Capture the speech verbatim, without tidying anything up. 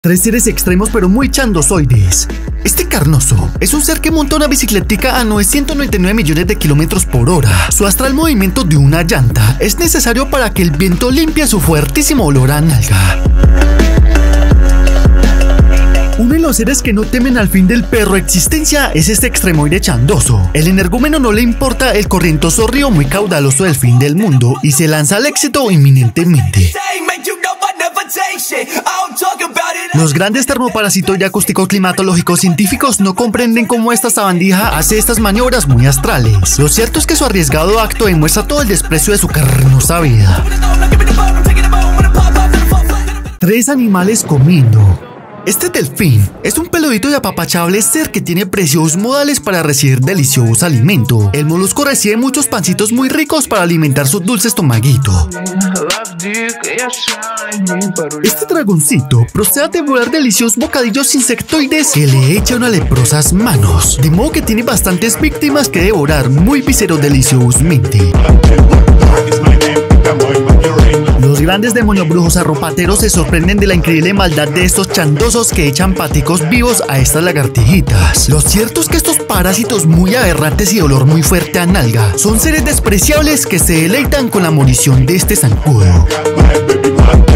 Tres seres extremos pero muy chandosoides. Este carnoso es un ser que monta una bicicletica a novecientos noventa y nueve millones de kilómetros por hora. Su astral movimiento de una llanta es necesario para que el viento limpie su fuertísimo olor a nalga. Uno de los seres que no temen al fin del perro existencia es este extremoide chandoso. El energúmeno no le importa el corrientoso río muy caudaloso del fin del mundo y se lanza al éxito inminentemente. Los grandes termoparasitoides acústicos climatológicos científicos no comprenden cómo esta sabandija hace estas maniobras muy astrales. Lo cierto es que su arriesgado acto demuestra todo el desprecio de su carnosa vida. Tres animales comiendo. Este delfín es un peludito y apapachable ser que tiene preciosos modales para recibir delicioso alimento. El molusco recibe muchos pancitos muy ricos para alimentar su dulce estomaguito. Este dragoncito procede a devorar deliciosos bocadillos insectoides que le echan a leprosas manos, de modo que tiene bastantes víctimas que devorar muy viscerodeliciosamente. Los grandes demonios brujos arropateros se sorprenden de la increíble maldad de estos chandosos que echan paticos vivos a estas lagartijitas. Lo cierto es que estos parásitos muy aberrantes y de olor muy fuerte a nalga son seres despreciables que se deleitan con la munición de este zancudo.